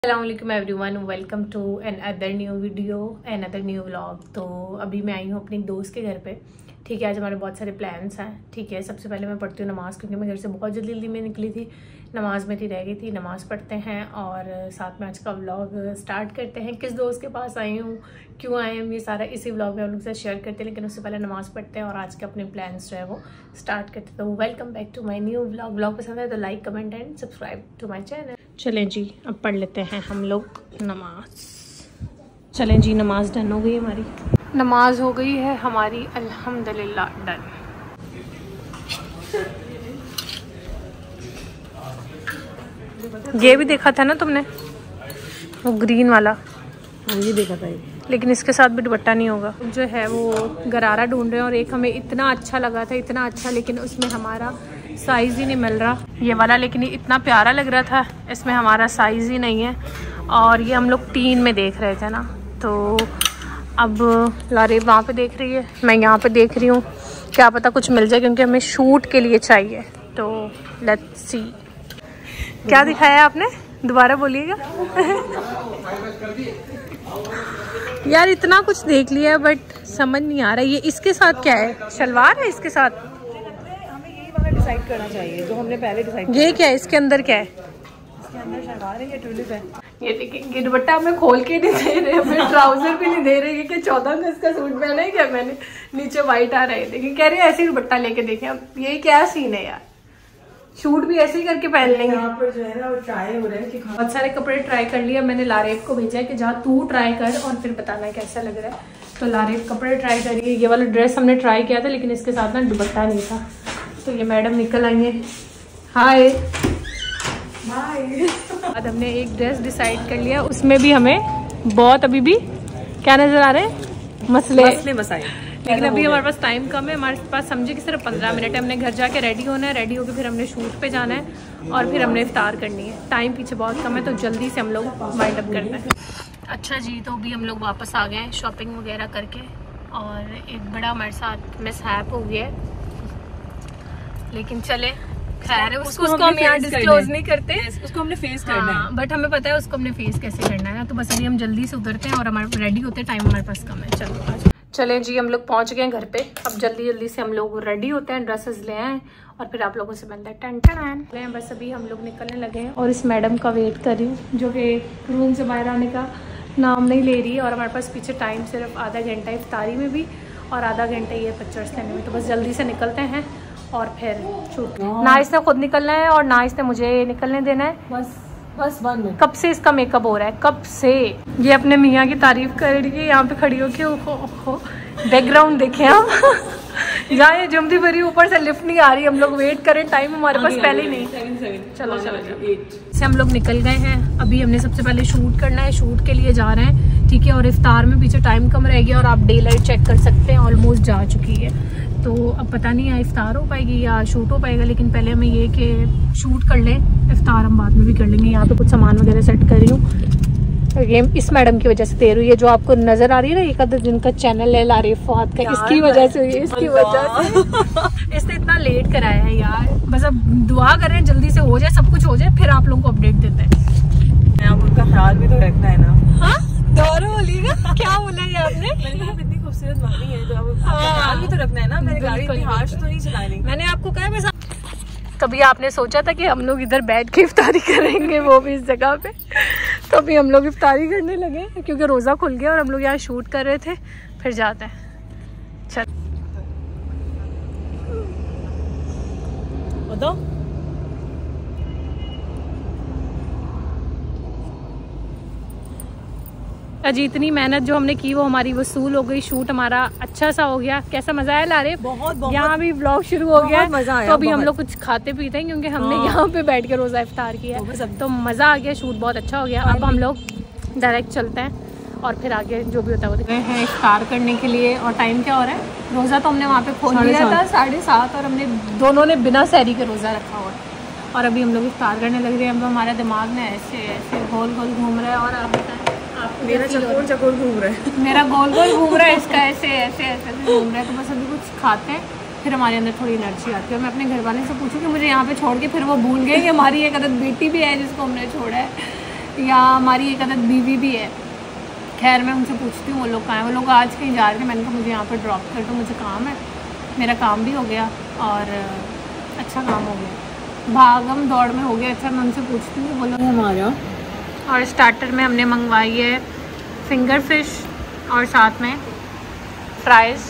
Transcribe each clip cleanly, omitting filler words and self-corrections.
अस्सलामुअलैकुम everyone, welcome to another new video another new vlog. तो अभी मैं आई हूँ अपनी दोस्त के घर पे। ठीक है, आज हमारे बहुत सारे प्लान्स हैं। ठीक है, सबसे पहले मैं पढ़ती हूँ नमाज़, क्योंकि मैं घर से बहुत जल्दी में निकली थी। नमाज़ मेरी रह गई थी, नमाज़ पढ़ते हैं और साथ में आज का व्लॉग स्टार्ट करते हैं। किस दोस्त के पास आई हूँ, क्यों आए हम, ये सारा इसी व्लॉग में हम लोग से शेयर करते हैं। लेकिन उससे पहले नमाज़ पढ़ते हैं और आज के अपने प्लान्स जो है वो स्टार्ट करते हैं। तो welcome back to my new vlog. Vlog पसंद है तो like, comment and subscribe to my channel. चलें जी, अब पढ़ लेते हैं हम लोग नमाज। चलें जी, नमाज डन हो गई हमारी। नमाज हो गई है हमारी अल्हम्दुलिल्लाह डन। ये भी देखा था ना तुमने, वो ग्रीन वाला? ये देखा था, लेकिन इसके साथ भी दुपट्टा नहीं होगा। जो है वो गरारा ढूंढ रहे हैं और एक हमें इतना अच्छा लगा था, इतना अच्छा, लेकिन उसमें हमारा साइज़ ही नहीं मिल रहा ये वाला। लेकिन ये इतना प्यारा लग रहा था, इसमें हमारा साइज़ ही नहीं है। और ये हम लोग 3 में देख रहे थे ना, तो अब लारेब वहाँ पे देख रही है, मैं यहाँ पे देख रही हूँ। क्या पता कुछ मिल जाए, क्योंकि हमें शूट के लिए चाहिए। तो लेट्स सी। क्या दिखाया आपने, दोबारा बोलिएगा। यार इतना कुछ देख लिया बट समझ नहीं आ रहा ये इसके साथ क्या है। शलवार है इसके साथ? हमें यही वाला डिसाइड करना चाहिए जो हमने पहले डिसाइड। ये क्या है, इसके अंदर क्या है? इसके अंदर शलवार है या ट्यूलिप है? ये देखिए, ये दुपट्टा हमें खोल के नहीं दे रहे, हमें ट्राउजर भी नहीं दे रहे कि 14 गज का सूट पहना है क्या मैंने, नीचे वाइट आ रहा है। देखिए कह रहे हैं ऐसे ही दुपट्टा लेके देखें। अब ये क्या सीन है यार, शूट भी ऐसे ही करके पहन लेंगे। यहाँ पर जो है ना वो ट्राई हो रहा है कि बहुत सारे कपड़े ट्राई कर लिया मैंने। लारेब को भेजा है कि जहाँ तू ट्राई कर और फिर बताना कैसा लग रहा है। तो लारेब कपड़े ट्राई करिए। ये वाला ड्रेस हमने ट्राई किया था, लेकिन इसके साथ ना दुपट्टा नहीं था। तो ये मैडम निकल आई है। हाय बाद हमने एक ड्रेस डिसाइड कर लिया, उसमें भी हमें बहुत अभी भी क्या नजर आ रहे हैं, मसले मसाइल। लेकिन अभी हमारे पास टाइम कम है। हमारे पास समझे कि सिर्फ 15 मिनट है। हमने घर जाके रेडी होना है, रेडी होकर फिर हमने शूट पे जाना है और फिर हमने इफ्तार करनी है। टाइम पीछे बहुत कम है, तो जल्दी से हम लोग वाइंड अप करना है। अच्छा जी, तो अभी हम लोग वापस आ गए हैं शॉपिंग वगैरह करके, और एक बड़ा हमारे साथ मिसहैप हो गया है। लेकिन चले, खैर उसको हम यहाँ डिस्क्लोज नहीं करते, उसको हमने फेस करना है। बट हमें पता है उसको हमने फेस कैसे करना है ना। तो बस अभी हम जल्दी से उतरते हैं और हमारे रेडी होते हैं, टाइम हमारे पास कम है। चलो चलें जी, हम लोग पहुंच गए घर पे। अब जल्दी से हम लोग रेडी होते हैं, ड्रेसेस ले आए और फिर आप लोगों से बनता है टन टन। बस अभी हम लोग निकलने लगे हैं और इस मैडम का वेट कर रही हूँ, जो कि रूम से बाहर आने का नाम नहीं ले रही है। और हमारे पास पीछे टाइम सिर्फ आधा घंटा इफ्तारी में भी और आधा घंटा ये पिक्चर्स लेने में। तो बस जल्दी से निकलते हैं और फिर शूट। ना इसने खुद निकलना है और ना इसने मुझे निकलने देना है। बस 1 मिनट। कब से इसका मेकअप हो रहा है, कब से। ये अपने मियाँ की तारीफ कर रही है यहाँ पे खड़ी होके। बैकग्राउंड देखें आप। जहाँ ये जमती भरी, ऊपर से लिफ्ट नहीं आ रही। हम लोग वेट करें, टाइम हमारे पास पहले ही नहीं। 7 चलो से हम लोग निकल गए हैं। अभी हमने सबसे पहले शूट करना है, शूट के लिए जा रहे हैं। ठीक है, और इफ्तार में पीछे टाइम कम रह गया और आप डे लाइट चेक कर सकते हैं, ऑलमोस्ट जा चुकी है। तो अब पता नहीं है इफ्तार हो पाएगी या शूट हो पाएगा, लेकिन पहले हमें ये कि शूट कर लें, इफ्तार हम बाद में भी कर लेंगे। यहाँ पे कुछ सामान वगैरह सेट कर रही हूँ। ये इस मैडम की वजह से देर हुई है, जो आपको नजर आ रही है ना, एक जिनका चैनल है लारेब फवाद का, इसकी वजह से हुई है। इसकी वजह से इसने इतना लेट कराया है यार। बस अब दुआ करें जल्दी से हो जाए, सब कुछ हो जाए, फिर आप लोगों को अपडेट देते हैं। आप उनका ख्याल भी तो रखना है ना। हाँ, दोबारा बोलिएगा। क्या बोला ये आपने? इतनी खूबसूरत मम्मी है तो अब ख्याल भी तो रखना है ना। मैंने गाड़ी इतनी हार्श तो नहीं चलानी। मैंने आपको कहा बस। कभी आपने सोचा था कि हम लोग इधर बैठ के इफ्तारी करेंगे, वो भी इस जगह पे? तो अभी हम लोग इफ्तारी करने लगे क्योंकि रोज़ा खुल गया और हम लोग यहाँ शूट कर रहे थे। फिर जाते हैं, चल बताओ। अजी इतनी मेहनत जो हमने की वो हमारी वसूल हो गई। शूट हमारा अच्छा सा हो गया। कैसा मजा आया लारे? बहुत। यहाँ भी व्लॉग शुरू हो गया, मजा आया। तो अभी हम लोग कुछ खाते पीते हैं, क्योंकि हमने यहाँ पे बैठ के रोज़ा इफ्तार किया है। तो मज़ा आ गया, शूट बहुत अच्छा हो गया। अब हम लोग डायरेक्ट चलते हैं और फिर आगे जो भी होता है वो देखते हैं। इफ्तार करने के लिए, और टाइम क्या हो रहा है, रोज़ा तो हमने वहाँ पे खोल लिया था 7:30, और हमने दोनों ने बिना सहरी के रोज़ा रखा हुआ है। और अभी हम लोग इफ्तार करने लग रहे हैं। अब हमारे दिमाग में ऐसे ऐसे गोल गोल घूम रहा है। और आप बताएं, मेरा चकोर घूम रहा है। मेरा गोल गोल घूम रहा है, इसका ऐसे ऐसे ऐसे घूम रहा है। तो बस अभी कुछ खाते हैं, फिर हमारे अंदर थोड़ी एनर्जी आती है। मैं अपने घर वाले से पूछूं कि मुझे यहाँ पे छोड़ के फिर वो भूल गए कि हमारी एक अदद बेटी भी है जिसको हमने छोड़ा है। या हमारी एक अदद बीवी भी है। खैर मैं उनसे पूछती हूँ वो लोग कहाँ हैं। वो लोग आज कहीं जा रहे थे, मैंने कहा मुझे यहाँ पर ड्रॉप कर दो, मुझे काम है। मेरा काम भी हो गया और अच्छा काम हो गया, भागम दौड़ में हो गया। अच्छा मैं उनसे पूछती हूँ वो लोग हमारा। और स्टार्टर में हमने मंगवाई है फिंगर फिश और साथ में फ्राइज़।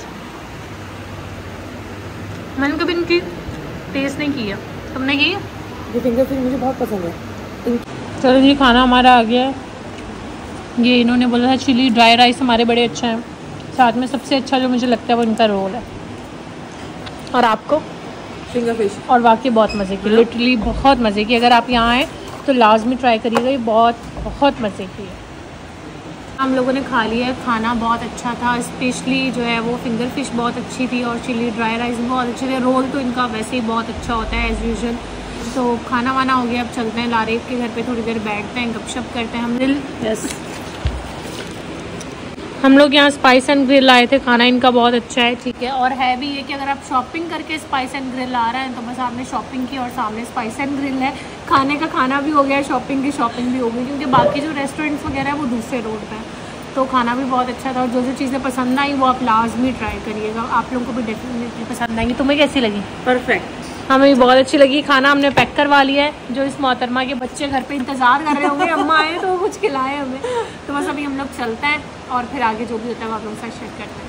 मैंने कभी इनकी टेस्ट नहीं की है, तुमने की? ये फिंगर फिश मुझे बहुत पसंद है। चलो जी खाना हमारा आ गया है। ये इन्होंने बोला था चिली ड्राई राइस हमारे बड़े अच्छे हैं, साथ में सबसे अच्छा जो मुझे लगता है वो इनका रोल है। और आपको? Finger fish. और वाकई बहुत मज़े की, लिटरली बहुत मज़े की। अगर आप यहाँ आएँ तो लाजमी ट्राई करिएगा, ये बहुत मज़े की है। हम लोगों ने खा लिया है, खाना बहुत अच्छा था। स्पेशली जो है वो फिंगर फिश बहुत अच्छी थी और चिली ड्राई राइस भी बहुत अच्छे थे। रोल तो इनका वैसे ही बहुत अच्छा होता है एज़ यूजुअल। तो खाना वाना हो गया, अब चलते हैं लारेब के घर पे, थोड़ी देर बैठते हैं, गपशप करते हैं। हम लोग यहाँ स्पाइस एंड ग्रिल आए थे, खाना इनका बहुत अच्छा है, ठीक है। और है भी ये कि अगर आप शॉपिंग करके स्पाइस एंड ग्रिल आ रहे हैं तो बस आपने शॉपिंग की और सामने स्पाइस एंड ग्रिल है। खाने का खाना भी हो गया, शॉपिंग की शॉपिंग भी हो गई, क्योंकि बाकी जो रेस्टोरेंट्स वगैरह है वो दूसरे रोड पे हैं। तो खाना भी बहुत अच्छा था और जो जो चीज़ें पसंद आई वो आप लाजमी ट्राई करिएगा, आप लोगों को भी डेफिनेटली पसंद आएंगी। तुम्हें कैसी लगी? परफेक्ट, हमें भी बहुत अच्छी लगी। खाना हमने पैक करवा लिया है, जो इस मोहतरमा के बच्चे घर पे इंतज़ार कर रहे होंगे अम्मा आए तो कुछ खिलाए हमें। तो बस अभी हम लोग चलते हैं और फिर आगे जो भी होता है वो आप लोगों के साथ शेयर करते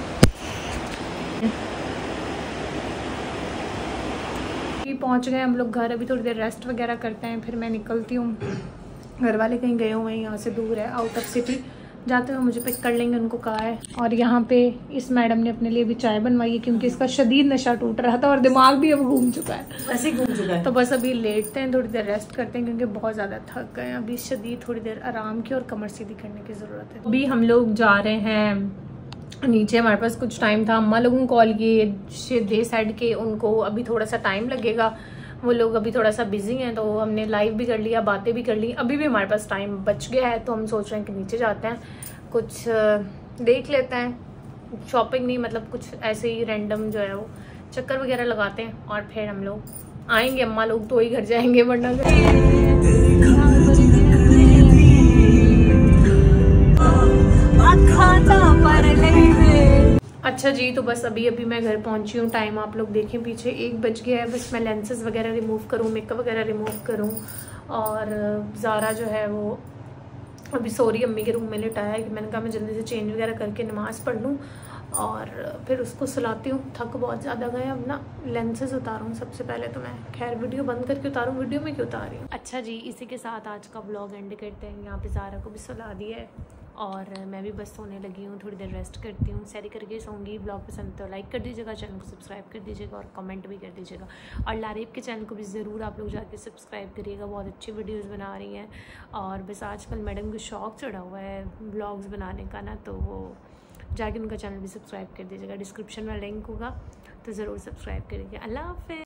हैं। पहुँच गए हम लोग घर, अभी थोड़ी देर रेस्ट वगैरह करते हैं, फिर मैं निकलती हूँ। घर वाले कहीं गए हुए हैं, यहाँ से दूर है, आउट ऑफ सिटी। जाते हुए मुझे पिक कर लेंगे, उनको कहा है। और यहाँ पे इस मैडम ने अपने लिए भी चाय बनवाई है, क्योंकि इसका शदीद नशा टूट रहा था और दिमाग भी अब घूम चुका है, ऐसे ही घूम चुका है। तो बस अभी लेटते हैं, थोड़ी देर रेस्ट करते हैं, क्योंकि बहुत ज़्यादा थक गए हैं अभी। शदीद थोड़ी देर आराम की और कमर सीधी करने की ज़रूरत है। अभी हम लोग जा रहे हैं नीचे, हमारे पास कुछ टाइम था। अम्मा लोगों को कॉल किए दे साइड के, उनको अभी थोड़ा सा टाइम लगेगा, वो लोग अभी थोड़ा सा बिजी हैं। तो हमने लाइव भी कर लिया, बातें भी कर ली, अभी भी हमारे पास टाइम बच गया है। तो हम सोच रहे हैं कि नीचे जाते हैं, कुछ देख लेते हैं, शॉपिंग नहीं मतलब कुछ ऐसे ही रैंडम जो है वो चक्कर वगैरह लगाते हैं और फिर हम लोग आएंगे। अम्मा लोग तो ही घर जाएंगे, वरना अच्छा जी। तो बस अभी मैं घर पहुंची हूँ। टाइम आप लोग देखें पीछे 1 बज गया है। बस मैं लेंसेज वगैरह रिमूव करूँ, मेकअप वगैरह रिमूव करूँ। और ज़ारा जो है वो अभी सॉरी अम्मी के रूम में लिटाया है कि मैंने कहा मैं जल्दी से चेंज वगैरह करके नमाज़ पढ़ लूँ और फिर उसको सुलाती हूँ। थक बहुत ज़्यादा गए, अब ना लेंसेज उतारूँ सबसे पहले। तो मैं खैर वीडियो बंद करके उतारूँ, वीडियो में क्यों उतार रही हूँ। अच्छा जी, इसी के साथ आज का व्लॉग एंड करते हैं। यहाँ पे ज़ारा को भी सुला दिया है और मैं भी बस सोने लगी हूँ, थोड़ी देर रेस्ट करती हूँ, सैरी करके सोऊंगी। ब्लॉग पसंद तो लाइक कर दीजिएगा, चैनल को सब्सक्राइब कर दीजिएगा और कमेंट भी कर दीजिएगा। और लारेब के चैनल को भी ज़रूर आप लोग जाके सब्सक्राइब करिएगा, बहुत अच्छी वीडियोस बना रही हैं। और बस आजकल मैडम को शौक चढ़ा हुआ है ब्लॉग्स बनाने का ना, तो वो जाके उनका चैनल भी सब्सक्राइब कर दीजिएगा। डिस्क्रिप्शन में लिंक होगा तो ज़रूर सब्सक्राइब करिएगा। अल्लाह हाफ़िज़।